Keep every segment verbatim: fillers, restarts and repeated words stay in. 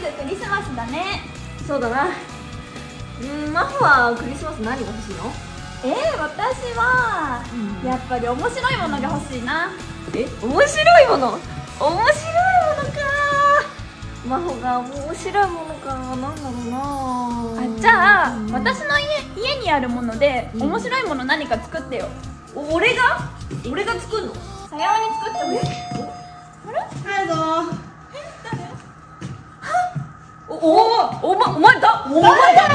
クリスマスだね。 そうだな。うん、マホはクリスマス何が欲しいの？ えー、私は、うん、やっぱり面白いものが欲しいな。 え、面白いもの？面白いものか。マホが面白いものか、なんだろうな。 あ、じゃあ、うん、私の家、家にあるもので、うん、面白いもの何か作ってよ。 お、俺が？俺が作るの？ さやおに作ってほしい。あれ？ はいぞ。え、誰？お、お、お、ま、お前だ、お前だ。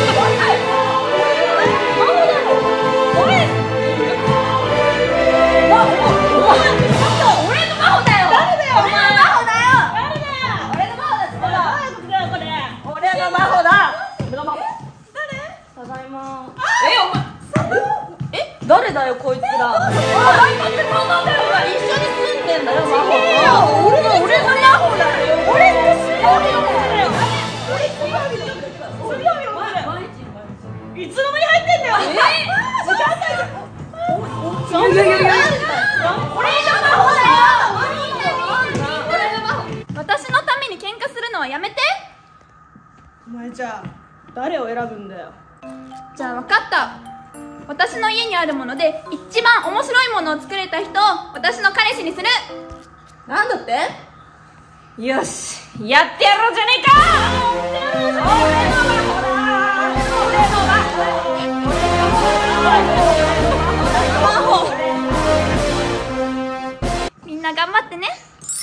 誰だよこいつら。あ、大学ってそうなんだよ。一緒に住んでんだよ、マホと。俺が俺がマホだよ。俺が水曜日だよ。俺水曜日だよ。水曜日お前。いつの間に入ってんだよ。え？時間帯。いやいやいやいや。俺がマホだよ。 私のために喧嘩するのはやめて。 お前じゃあ誰を選ぶんだよ。 じゃあ分かった。私の家にあるもので一番面白いものを作れた人を私の彼氏にする。 なんだって？よし、やってやろうじゃねえか。俺のマホだ。俺のマホ。俺のマホ。 みんな頑張ってね。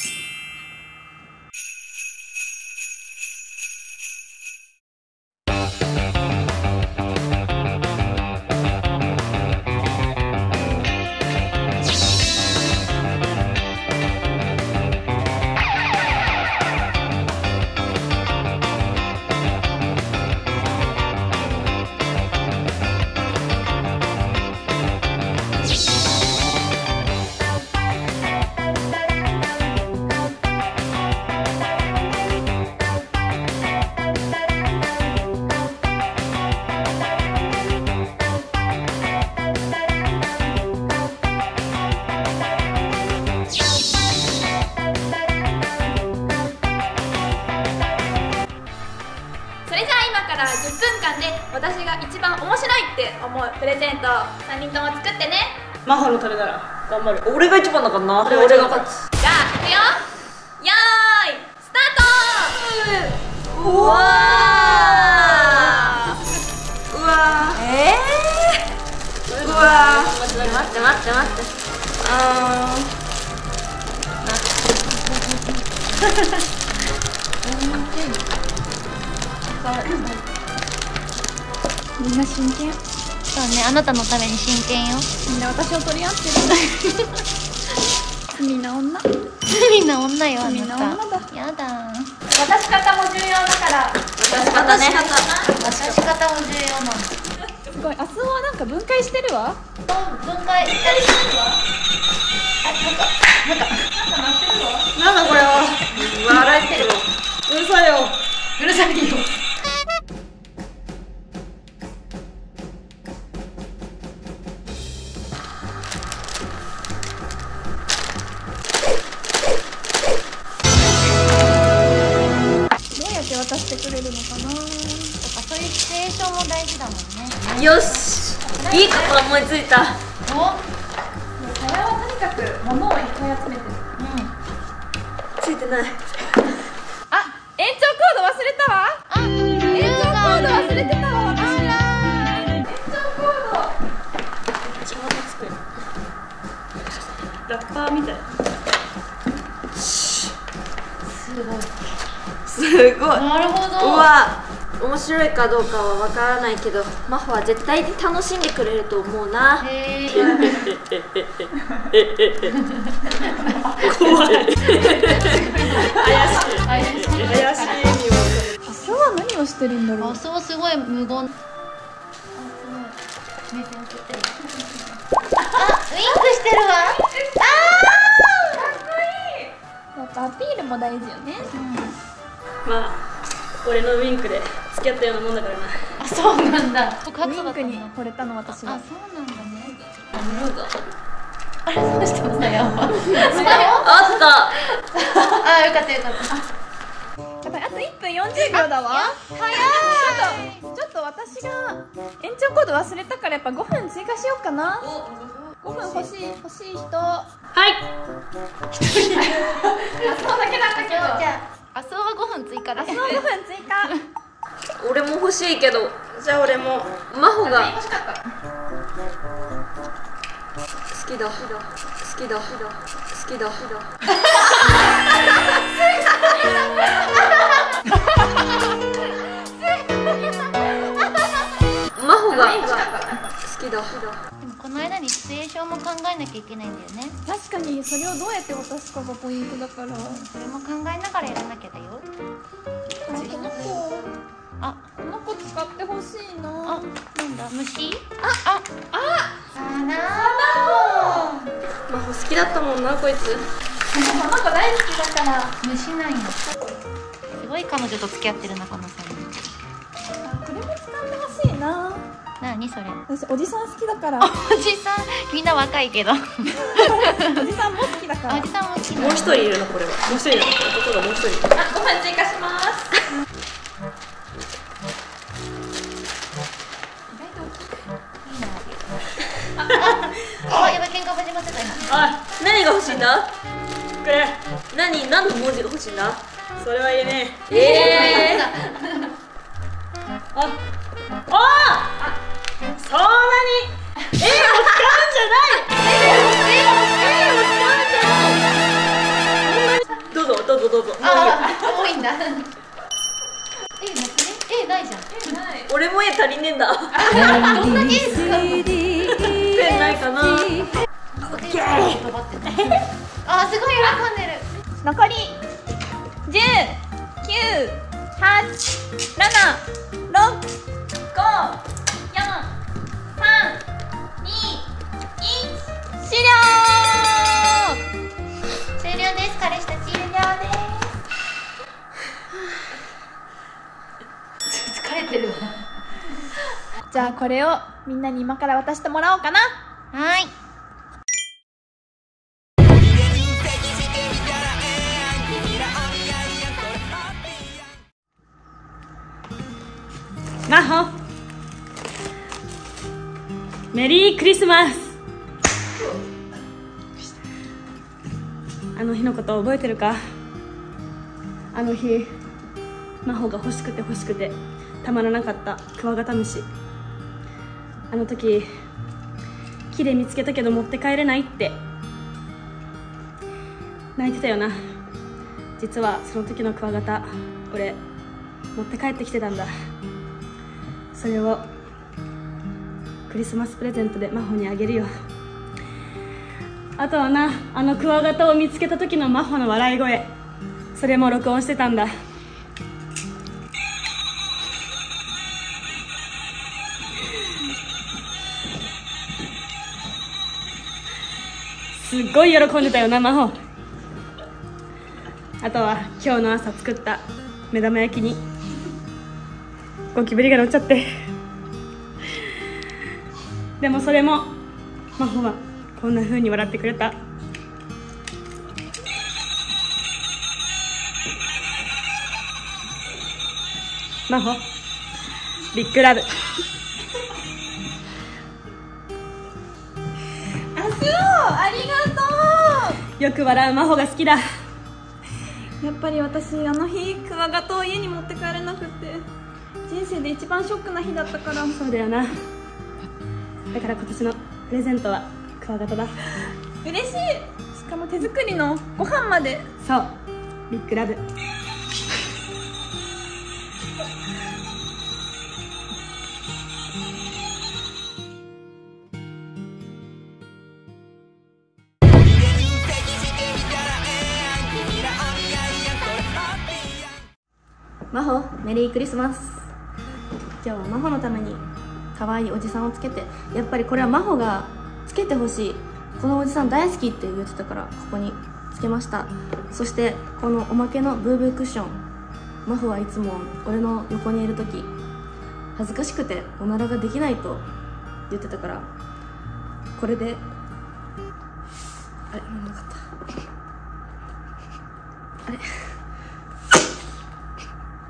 じゅっぷんかんで私が一番面白いって思うプレゼントをさんにんとも作ってね。 マホのためなら頑張る。俺が一番だからな。俺が勝つ。 じゃあいくよ。よーいスタート。うわー、うわー、えー、うわー、待って待って待って待って。あーみんな真剣。 そうね、あなたのために真剣よ。 みんな私を取り合ってる。罪な女。 罪な女よ、あなた。 罪な女だ。 やだ。 渡し方も重要だから。 渡し方ね。 渡し方も重要なの。 すごい、アスオはなんか分解してるわ。 分解したりしてるわ。あ、なんか、なんか、なんか鳴ってるわ。 なんだこれは。笑えてる。うるさいよ。 うるさいよ。 渡してくれるのかな。 やっぱそういうシチュエーションも大事だもんね。 よし、いいこと思いついた。 お、 もうさやはとにかく物をいっぱい集めてる。 うん。 ついてない。 あ、延長コード忘れたわ。 あ、 延長コード忘れてたわ、私。延長コード。 ちょうどつく。ラッパーみたい。すごい。すごい。 なるほど。 うわ、面白いかどうかはわからないけど、マホは絶対に楽しんでくれると思うな。 へー。 怖い。怪しい。 怪しい。 怪しい意味を。 アスオは何をしてるんだろう。 あ、そうすごい無言。あ、すごい。目線送ってる。あ、ウインクしてるわ。あー。かっこいい。 やっぱアピールも大事よね。 まあ、俺のウインクで付き合ったようなもんだからな。 あ、そうなんだ。 ウインクに惚れたの私は。 あ、そうなんだね。 あれ、 どうしたのさやば。 あった。 あ、よかったよかった。 やばい、あといっぷんよんじゅうびょうだわ。 早い。 ちょっとちょっと私が延長コード忘れたからやっぱごふん追加しようかな。ごふん欲しい欲しい人。はい。そうだけだったけど。 じゃあ明日はごふん追加で。 明日はごふん追加。 俺も欲しいけど、じゃあ俺も真帆が欲しかった。 好きだ好きだ好きだ好きだ真帆が好きだ。 でもこの間にシチュエーションも考えなきゃいけないんだよね。 確かにそれをどうやって渡すかがポイントだから。 それも考えながらやらなきゃだよ。 この子あ、 この子使ってほしいな。 あ、なんだ虫？ あああ真帆好きだったもんなこいつ。 この子大好きだから。 虫なんや。すごい彼女と付き合ってるなこのさん。 あ、これも使ってほしいな。 なにそれ？ 私おじさん好きだから。 おじさん、みんな若いけど。おおじさんも好きだから。 じさんも好きなの。 もう一人いるのこれは。もう一人いるの。男がもう一人いる。 あ、ごふん追加します。 あ、やばい、喧嘩始まってた今。 あ、何が欲しいんだ？これ何何の文字が欲しいんだ？それは言えねえ。ええー。あ、ああ、そんなに絵を使うんじゃない。絵を使うんじゃない。どうぞどうぞどうぞ。 あ、多いんだ。え、なくね？え、ないじゃん。 俺も絵足りねえんだ。 どんだけ使うの？ ペンないかな。オッケー。 あ、すごい喜んでる。 残りじゅう、きゅう、はち、なな、ろく、ご、よん、さん、に、いち、終了。 終了です、彼氏たち。 終了です。 疲れてるわ。 じゃあこれをみんなに今から渡してもらおうかな。 はい。 真帆、メリークリスマス。あの日のこと覚えてるか？あの日真帆が欲しくて欲しくてたまらなかったクワガタムシ。あの時木で見つけたけど持って帰れないって泣いてたよな。実はその時のクワガタ俺持って帰ってきてたんだ。それをクリスマスプレゼントで真帆にあげるよ。あとはな、あのクワガタを見つけた時の真帆の笑い声、それも録音してたんだ。すっごい喜んでたよな真帆。あとは今日の朝作った目玉焼きにゴキブリが乗っちゃって、でもそれも真帆はこんな風に笑ってくれた。真帆ビッグラブ。 あ、そう、ありがとよく笑う真帆が好きだ。 う。やっぱり私あの日クワガタを家に持って帰れなくて人生で一番ショックな日だったから。 そうだよな。だから今年のプレゼントはクワガタだ。 嬉しい。しかも手作りのご飯まで。 そうビッグラブ。真帆メリークリスマス。今日は真帆のために可愛いおじさんをつけて、やっぱりこれは真帆がつけてほしい、このおじさん大好きって言ってたからここにつけました。そしてこのおまけのブーブークッション、真帆はいつも俺の横にいる時恥ずかしくておならができないと言ってたから、これであれなんなかったあれ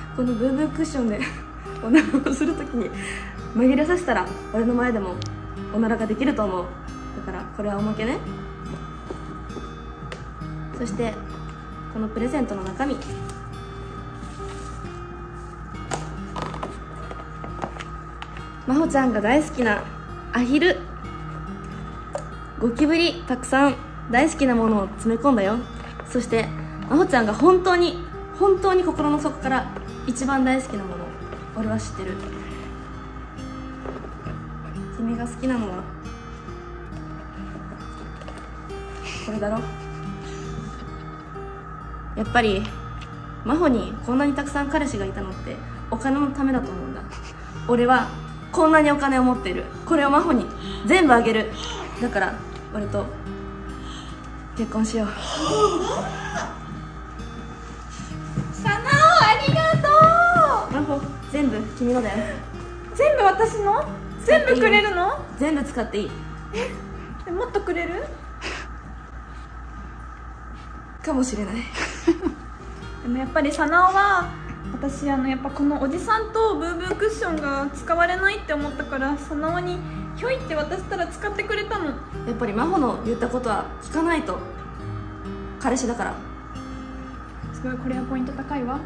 このブーブークッションでおならをするときに紛れさせたら俺の前でもおならができると思う。だからこれはおまけね。そしてこのプレゼントの中身、まほちゃんが大好きなアヒル、ゴキブリたくさん大好きなものを詰め込んだよ。そしてまほちゃんが本当に本当に心の底から一番大好きなもの、俺は知ってる。君が好きなのはこれだろ。やっぱり真帆にこんなにたくさん彼氏がいたのってお金のためだと思うんだ。俺はこんなにお金を持っている。これを真帆に全部あげる。だから俺と結婚しよう。 サナオありがと真帆全部君のだよ。 う。全部私の？全部くれるの？ 全部使っていい。 え、もっとくれる？ かもしれない。 でもやっぱりサナオは私あのやっぱこのおじさんとブーブークッションが使われないって思ったからサナオにひょいって渡したら使ってくれたの。 やっぱり真帆の言ったことは聞かないと。彼氏だから。 すごい、これはポイント高いわ。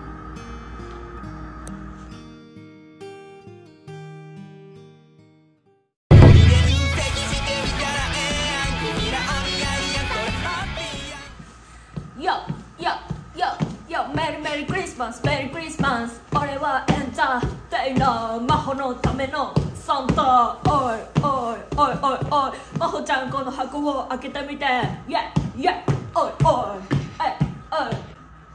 よよよよメリメリクリスマスメリクリスマス。俺はエンターテイナー、真帆のためのサンタ。おいおいおいおいおい、真帆ちゃんこの箱を開けてみて。イェイイェイおいおいえいおい、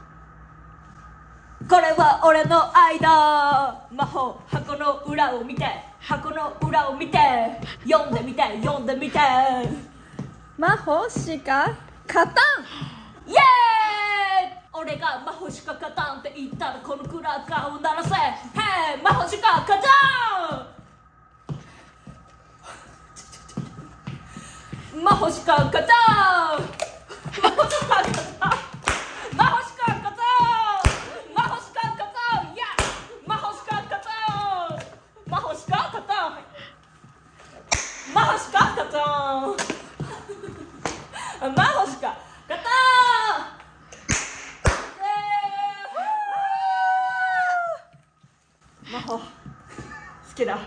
これは俺の愛だ。真帆箱の裏を見て、箱の裏を見て、読んでみて読んでみて。 魔法しか勝たん。 イエーイ。俺が魔法しか勝たんって言ったらこのクラッカーを鳴らせ。ヘイ魔法しか勝たん。魔法しか勝たん。魔法しか勝たん。魔法しか勝たん。魔法しか勝たん。いや魔法しか勝たん。魔法しか勝たん。魔法しか勝たん。魔法しか勝たん。魔法好きだ。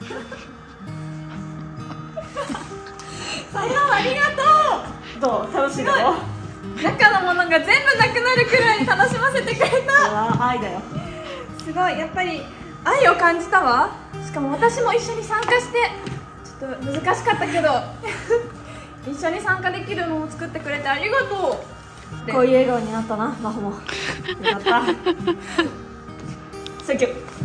さよありがとう。どう楽しいの？ 中のものが全部なくなるくらい楽しませてくれた。 うわ愛だよ。 すごい、やっぱり愛を感じたわ。しかも私も一緒に参加してちょっと難しかったけど一緒に参加できるのを作ってくれてありがとう。 こういう笑顔になったな、真帆も。よかった。センキュー。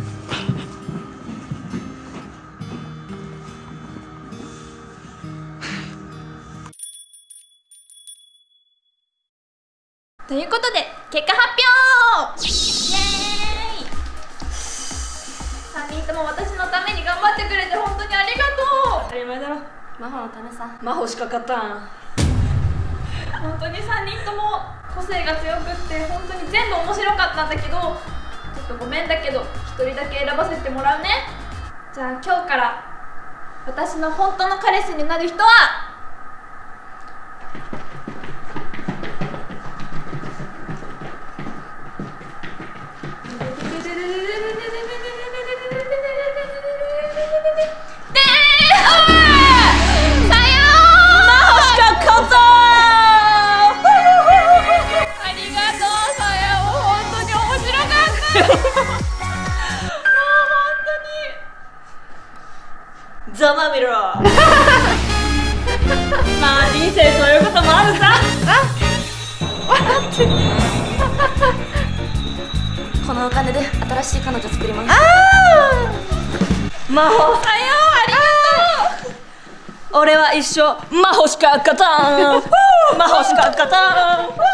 ということで結果発表。イエーイ。さんにんとも私のために頑張ってくれて本当にありがとう。 当たり前だろ、真帆のためさ。真帆しか勝たん。 本当にさんにんとも個性が強くって本当に全部面白かったんだけど、ちょっとごめんだけどひとりだけ選ばせてもらうね。じゃあ今日から私の本当の彼氏になる人はざまみろ。まあ人生そういうこともあるさ。このお金で新しい彼女作ります。魔法。さようありがとう。俺は一生魔法しか勝たん。魔法しか勝たん。